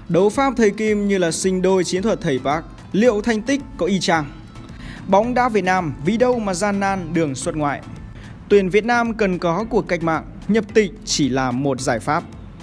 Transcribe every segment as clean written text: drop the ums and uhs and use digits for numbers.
Đấu pháp thầy Kim như là sinh đôi chiến thuật thầy Park, liệu thành tích có y chang? Bóng đá Việt Nam vì đâu mà gian nan đường xuất ngoại? Tuyển Việt Nam cần có cuộc cách mạng, nhập tịch chỉ là một giải pháp.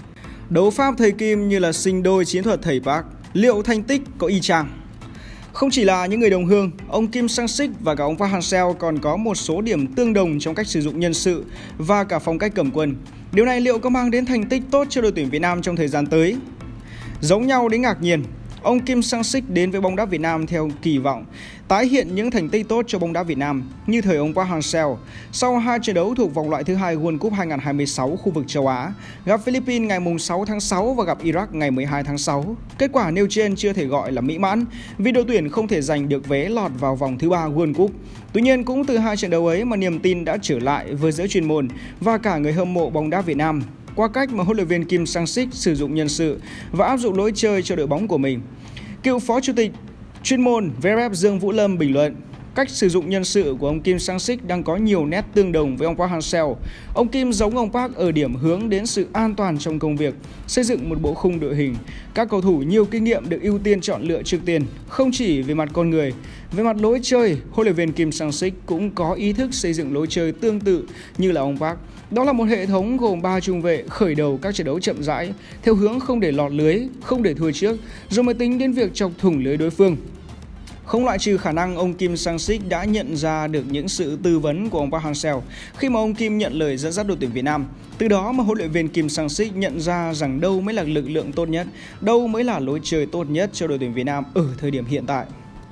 Đấu pháp thầy Kim như là sinh đôi chiến thuật thầy Park, liệu thành tích có y chang? Không chỉ là những người đồng hương, ông Kim Sang-sik và cả ông Park Hang-seo còn có một số điểm tương đồng trong cách sử dụng nhân sự và cả phong cách cầm quân. Điều này liệu có mang đến thành tích tốt cho đội tuyển Việt Nam trong thời gian tới? Giống nhau đến ngạc nhiên, ông Kim Sang-sik đến với bóng đá Việt Nam theo kỳ vọng tái hiện những thành tích tốt cho bóng đá Việt Nam như thời ông Park Hang-seo sau 2 trận đấu thuộc vòng loại thứ 2 World Cup 2026 khu vực châu Á, gặp Philippines ngày 6 tháng 6 và gặp Iraq ngày 12 tháng 6. Kết quả nêu trên chưa thể gọi là mỹ mãn vì đội tuyển không thể giành được vé lọt vào vòng thứ 3 World Cup. Tuy nhiên cũng từ 2 trận đấu ấy mà niềm tin đã trở lại với giới chuyên môn và cả người hâm mộ bóng đá Việt Nam qua cách mà huấn luyện viên Kim Sang-sik sử dụng nhân sự và áp dụng lối chơi cho đội bóng của mình. Cựu phó chủ tịch chuyên môn VFF Dương Vũ Lâm bình luận, cách sử dụng nhân sự của ông Kim Sang-sik đang có nhiều nét tương đồng với ông Park Hang-seo. Ông Kim giống ông Park ở điểm hướng đến sự an toàn trong công việc, xây dựng một bộ khung đội hình. Các cầu thủ nhiều kinh nghiệm được ưu tiên chọn lựa trước tiên, không chỉ về mặt con người. Về mặt lối chơi, huấn luyện viên Kim Sang-sik cũng có ý thức xây dựng lối chơi tương tự như là ông Park. Đó là một hệ thống gồm 3 trung vệ khởi đầu các trận đấu chậm rãi, theo hướng không để lọt lưới, không để thua trước, rồi mới tính đến việc chọc thủng lưới đối phương. Không loại trừ khả năng ông Kim Sang-sik đã nhận ra được những sự tư vấn của ông Park Hang-seo khi mà ông Kim nhận lời dẫn dắt đội tuyển Việt Nam. Từ đó mà huấn luyện viên Kim Sang-sik nhận ra rằng đâu mới là lực lượng tốt nhất, đâu mới là lối chơi tốt nhất cho đội tuyển Việt Nam ở thời điểm hiện tại.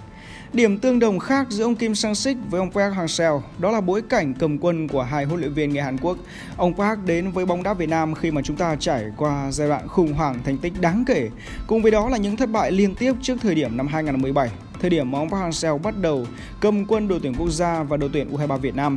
Điểm tương đồng khác giữa ông Kim Sang-sik với ông Park Hang-seo đó là bối cảnh cầm quân của hai huấn luyện viên người Hàn Quốc. Ông Park đến với bóng đá Việt Nam khi mà chúng ta trải qua giai đoạn khủng hoảng thành tích đáng kể. Cùng với đó là những thất bại liên tiếp trước thời điểm năm 2017, thời điểm mà ông Park Hang-seo bắt đầu cầm quân đội tuyển quốc gia và đội tuyển U23 Việt Nam.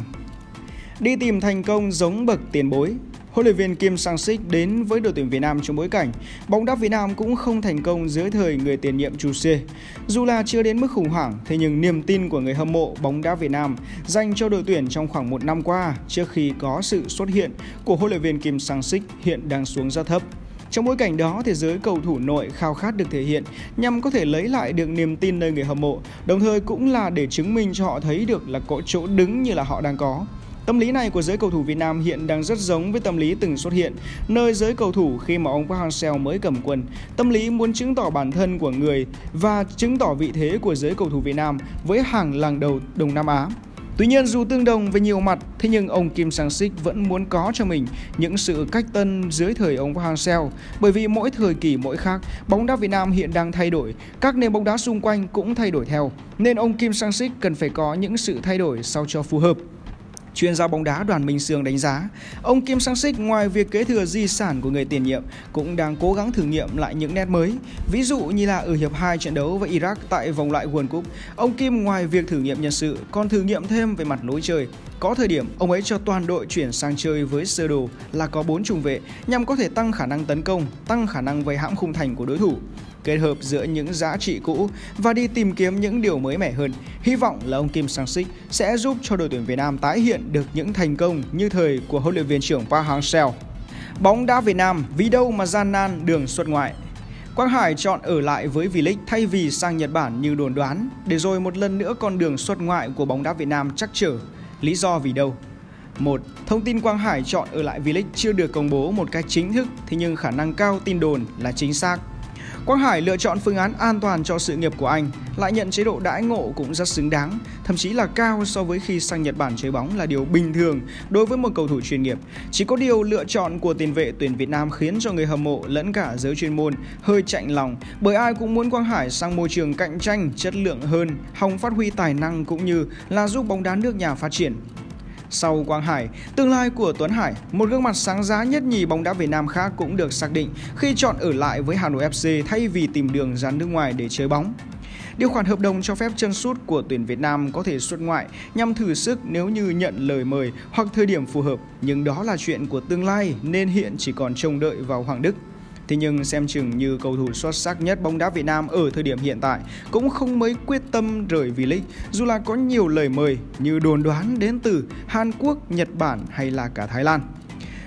Đi tìm thành công giống bậc tiền bối, huấn luyện viên Kim Sang-sik đến với đội tuyển Việt Nam trong bối cảnh bóng đá Việt Nam cũng không thành công dưới thời người tiền nhiệm Chu Xie. Dù là chưa đến mức khủng hoảng, thế nhưng niềm tin của người hâm mộ bóng đá Việt Nam dành cho đội tuyển trong khoảng 1 năm qua trước khi có sự xuất hiện của huấn luyện viên Kim Sang-sik hiện đang xuống rất thấp. Trong bối cảnh đó thì giới cầu thủ nội khao khát được thể hiện nhằm có thể lấy lại được niềm tin nơi người hâm mộ, đồng thời cũng là để chứng minh cho họ thấy được là có chỗ đứng như là họ đang có. Tâm lý này của giới cầu thủ Việt Nam hiện đang rất giống với tâm lý từng xuất hiện nơi giới cầu thủ khi mà ông Park Hang-seo mới cầm quân. Tâm lý muốn chứng tỏ bản thân của người và chứng tỏ vị thế của giới cầu thủ Việt Nam với hàng làng đầu Đông Nam Á. Tuy nhiên dù tương đồng về nhiều mặt, thế nhưng ông Kim Sang-sik vẫn muốn có cho mình những sự cách tân dưới thời ông Park Hang-seo. Bởi vì mỗi thời kỳ mỗi khác, bóng đá Việt Nam hiện đang thay đổi, các nền bóng đá xung quanh cũng thay đổi theo. Nên ông Kim Sang-sik cần phải có những sự thay đổi sao cho phù hợp. Chuyên gia bóng đá Đoàn Minh Sương đánh giá, ông Kim Sang-sik ngoài việc kế thừa di sản của người tiền nhiệm cũng đang cố gắng thử nghiệm lại những nét mới. Ví dụ như là ở hiệp 2 trận đấu với Iraq tại vòng loại World Cup, ông Kim ngoài việc thử nghiệm nhân sự còn thử nghiệm thêm về mặt lối chơi. Có thời điểm ông ấy cho toàn đội chuyển sang chơi với sơ đồ là có 4 trung vệ nhằm có thể tăng khả năng tấn công, tăng khả năng vây hãm khung thành của đối thủ. Kết hợp giữa những giá trị cũ và đi tìm kiếm những điều mới mẻ hơn. Hy vọng là ông Kim Sang-sik sẽ giúp cho đội tuyển Việt Nam tái hiện được những thành công như thời của huấn luyện viên trưởng Park Hang-seo. Bóng đá Việt Nam vì đâu mà gian nan đường xuất ngoại? Quang Hải chọn ở lại với V-League thay vì sang Nhật Bản như đồn đoán, để rồi một lần nữa con đường xuất ngoại của bóng đá Việt Nam trắc trở. Lý do vì đâu? 1. Thông tin Quang Hải chọn ở lại V-League chưa được công bố một cách chính thức, thế nhưng khả năng cao tin đồn là chính xác. Quang Hải lựa chọn phương án an toàn cho sự nghiệp của anh, lại nhận chế độ đãi ngộ cũng rất xứng đáng, thậm chí là cao so với khi sang Nhật Bản chơi bóng là điều bình thường đối với một cầu thủ chuyên nghiệp. Chỉ có điều lựa chọn của tiền vệ tuyển Việt Nam khiến cho người hâm mộ lẫn cả giới chuyên môn hơi chạnh lòng, bởi ai cũng muốn Quang Hải sang môi trường cạnh tranh chất lượng hơn, hòng phát huy tài năng cũng như là giúp bóng đá nước nhà phát triển. Sau Quang Hải, tương lai của Tuấn Hải, một gương mặt sáng giá nhất nhì bóng đá Việt Nam khác cũng được xác định khi chọn ở lại với Hà Nội FC thay vì tìm đường ra nước ngoài để chơi bóng. Điều khoản hợp đồng cho phép chân sút của tuyển Việt Nam có thể xuất ngoại nhằm thử sức nếu như nhận lời mời hoặc thời điểm phù hợp, nhưng đó là chuyện của tương lai nên hiện chỉ còn trông đợi vào Hoàng Đức. Thế nhưng xem chừng như cầu thủ xuất sắc nhất bóng đá Việt Nam ở thời điểm hiện tại cũng không mấy quyết tâm rời V-League, dù là có nhiều lời mời như đồn đoán đến từ Hàn Quốc, Nhật Bản hay là cả Thái Lan.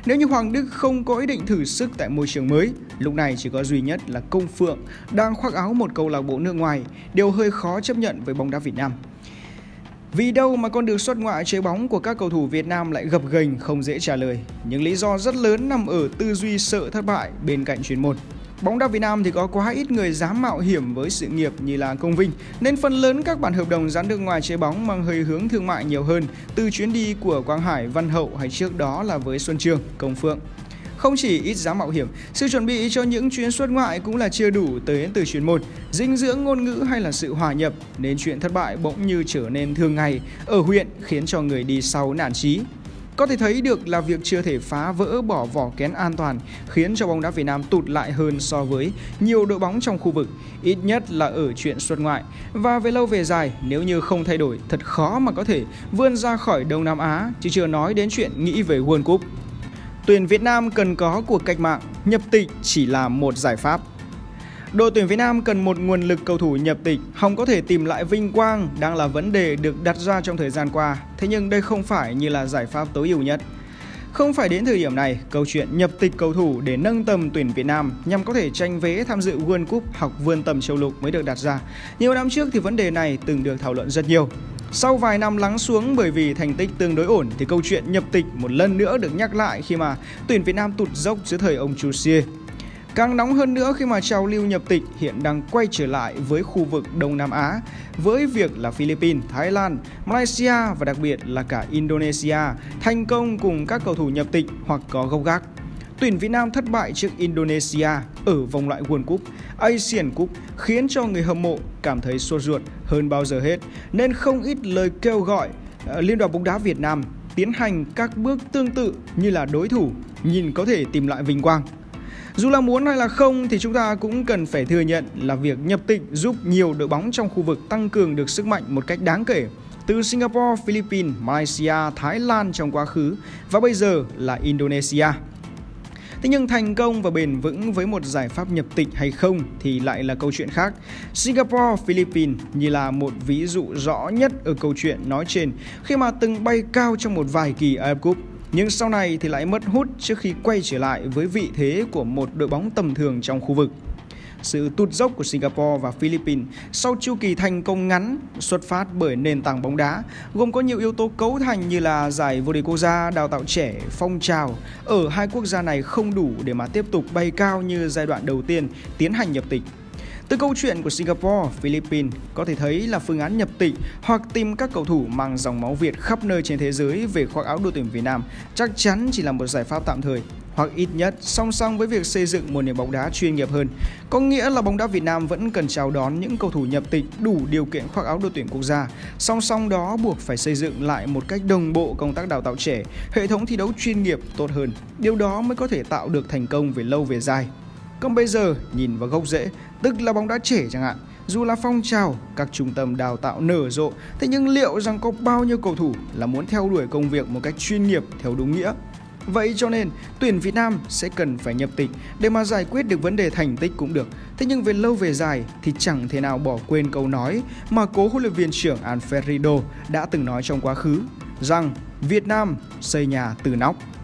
Nếu như Hoàng Đức không có ý định thử sức tại môi trường mới, lúc này chỉ có duy nhất là Công Phượng đang khoác áo một câu lạc bộ nước ngoài, điều hơi khó chấp nhận với bóng đá Việt Nam. Vì đâu mà con đường xuất ngoại chơi bóng của các cầu thủ Việt Nam lại gập ghềnh không dễ trả lời. Những lý do rất lớn nằm ở tư duy sợ thất bại bên cạnh chuyên môn. Bóng đá Việt Nam thì có quá ít người dám mạo hiểm với sự nghiệp như là Công Vinh, nên phần lớn các bản hợp đồng dán nước ngoài chơi bóng mang hơi hướng thương mại nhiều hơn, từ chuyến đi của Quang Hải, Văn Hậu hay trước đó là với Xuân Trường, Công Phượng. Không chỉ ít dám mạo hiểm, sự chuẩn bị cho những chuyến xuất ngoại cũng là chưa đủ tới từ chuyên môn, dinh dưỡng ngôn ngữ hay là sự hòa nhập, nên chuyện thất bại bỗng như trở nên thường ngày ở huyện, khiến cho người đi sau nản chí. Có thể thấy được là việc chưa thể phá vỡ bỏ vỏ kén an toàn khiến cho bóng đá Việt Nam tụt lại hơn so với nhiều đội bóng trong khu vực, ít nhất là ở chuyện xuất ngoại. Và về lâu về dài, nếu như không thay đổi, thật khó mà có thể vươn ra khỏi Đông Nam Á, chứ chưa nói đến chuyện nghĩ về World Cup. Tuyển Việt Nam cần có cuộc cách mạng, nhập tịch chỉ là một giải pháp. Đội tuyển Việt Nam cần một nguồn lực cầu thủ nhập tịch hòng có thể tìm lại vinh quang đang là vấn đề được đặt ra trong thời gian qua. Thế nhưng đây không phải như là giải pháp tối ưu nhất. Không phải đến thời điểm này, câu chuyện nhập tịch cầu thủ để nâng tầm tuyển Việt Nam nhằm có thể tranh vé tham dự World Cup hoặc vươn tầm châu lục mới được đặt ra. Nhiều năm trước thì vấn đề này từng được thảo luận rất nhiều. Sau vài năm lắng xuống bởi vì thành tích tương đối ổn thì câu chuyện nhập tịch một lần nữa được nhắc lại khi mà tuyển Việt Nam tụt dốc dưới thời ông Chu Xie. Càng nóng hơn nữa khi mà trào lưu nhập tịch hiện đang quay trở lại với khu vực Đông Nam Á, với việc là Philippines, Thái Lan, Malaysia và đặc biệt là cả Indonesia thành công cùng các cầu thủ nhập tịch hoặc có gốc gác. Tuyển Việt Nam thất bại trước Indonesia ở vòng loại World Cup, Asian Cup khiến cho người hâm mộ cảm thấy sốt ruột hơn bao giờ hết, nên không ít lời kêu gọi Liên đoàn bóng đá Việt Nam tiến hành các bước tương tự như là đối thủ nhìn có thể tìm lại vinh quang. Dù là muốn hay là không thì chúng ta cũng cần phải thừa nhận là việc nhập tịch giúp nhiều đội bóng trong khu vực tăng cường được sức mạnh một cách đáng kể. Từ Singapore, Philippines, Malaysia, Thái Lan trong quá khứ và bây giờ là Indonesia. Thế nhưng thành công và bền vững với một giải pháp nhập tịch hay không thì lại là câu chuyện khác. Singapore, Philippines như là một ví dụ rõ nhất ở câu chuyện nói trên khi mà từng bay cao trong một vài kỳ AFF Cup. Nhưng sau này thì lại mất hút trước khi quay trở lại với vị thế của một đội bóng tầm thường trong khu vực. Sự tụt dốc của Singapore và Philippines sau chu kỳ thành công ngắn xuất phát bởi nền tảng bóng đá gồm có nhiều yếu tố cấu thành như là giải vô địch quốc gia, đào tạo trẻ, phong trào ở hai quốc gia này không đủ để mà tiếp tục bay cao như giai đoạn đầu tiên tiến hành nhập tịch. Từ câu chuyện của Singapore, Philippines có thể thấy là phương án nhập tịch hoặc tìm các cầu thủ mang dòng máu Việt khắp nơi trên thế giới về khoác áo đội tuyển Việt Nam chắc chắn chỉ là một giải pháp tạm thời, hoặc ít nhất song song với việc xây dựng một nền bóng đá chuyên nghiệp hơn. Có nghĩa là bóng đá Việt Nam vẫn cần chào đón những cầu thủ nhập tịch đủ điều kiện khoác áo đội tuyển quốc gia. Song song đó buộc phải xây dựng lại một cách đồng bộ công tác đào tạo trẻ, hệ thống thi đấu chuyên nghiệp tốt hơn. Điều đó mới có thể tạo được thành công về lâu về dài. Còn bây giờ nhìn vào gốc rễ, tức là bóng đá trẻ chẳng hạn, dù là phong trào, các trung tâm đào tạo nở rộ, thế nhưng liệu rằng có bao nhiêu cầu thủ là muốn theo đuổi công việc một cách chuyên nghiệp theo đúng nghĩa? Vậy cho nên tuyển Việt Nam sẽ cần phải nhập tịch để mà giải quyết được vấn đề thành tích cũng được. Thế nhưng về lâu về dài thì chẳng thể nào bỏ quên câu nói mà cố huấn luyện viên trưởng Alfredo đã từng nói trong quá khứ, rằng Việt Nam xây nhà từ nóc.